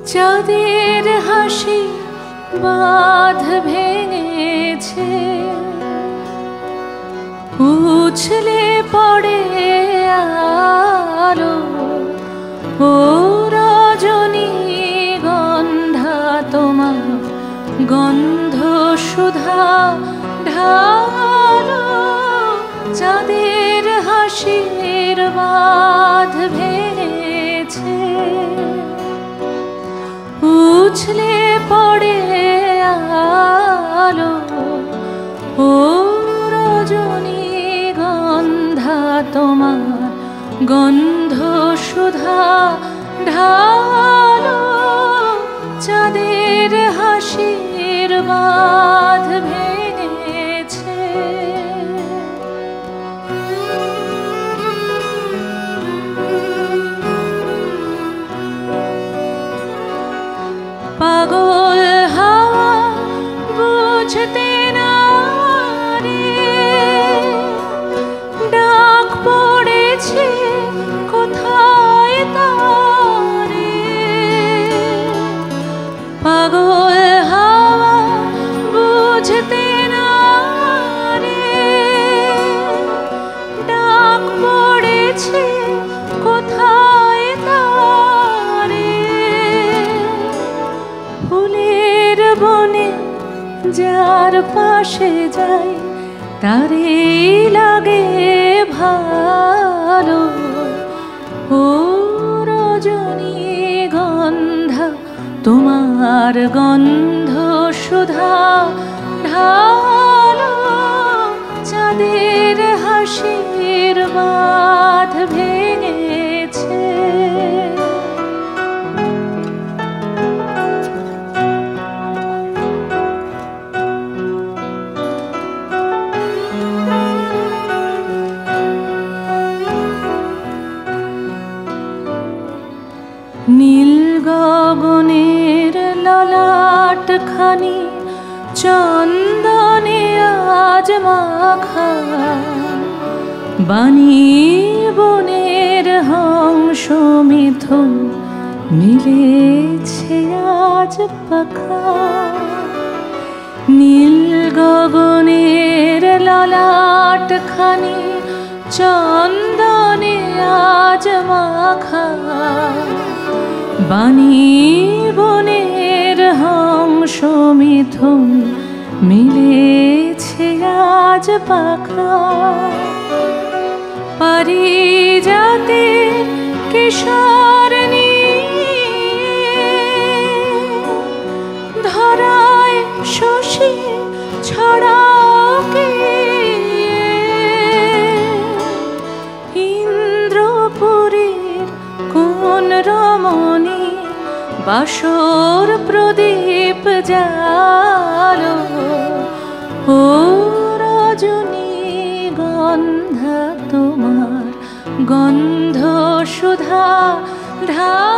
চাঁদের হাসি বাঁধ ভেঙেছে, উছলে পড়ে আলো। ও রজনী গন্ধা তোমার গন্ধ সুধা ঢালো। চাঁদের হাসির বাঁধ ভেঙেছে, উছলে পড়ে আলো। ও রজনী গন্ধা তোমার গন্ধ সুধা ঢালো। চাঁদের হাসির বাঁধ ভেঙেছে। পাগল হাওয়া বুঝতে না রে, ডাক পড়েছে কোথায় তারে। পাগল হাওয়া বুঝতে না রে, ডাক পড়েছে কোথায় তারে। ফুলের বনে যার পাশে যাই তারে লাগে ভালো। ও রজনী গন্ধা তোমার গন্ধ সুধা ঢালো। চাঁদের হাসির বাঁধ ভেঙেছে। নীল গগনের ললাট খানি চন্দনে আজ মাখা। বাণী বনের হংস মিথুন মিলেছে আজ পাখা। নীল গগনের ললাট খানি চন্দনে আজ মাখা। বাণী বনের হংস মিথুন মিলেছে আজ পাখা। পারিজাতের কিশোর ধরায় শশী ছড়াও কে। ইন্দ্রপুরীর কোন রমণী বাসর প্রদীপ জালো। ও রজনী গন্ধা তোমার গন্ধ সুধা ঢালো।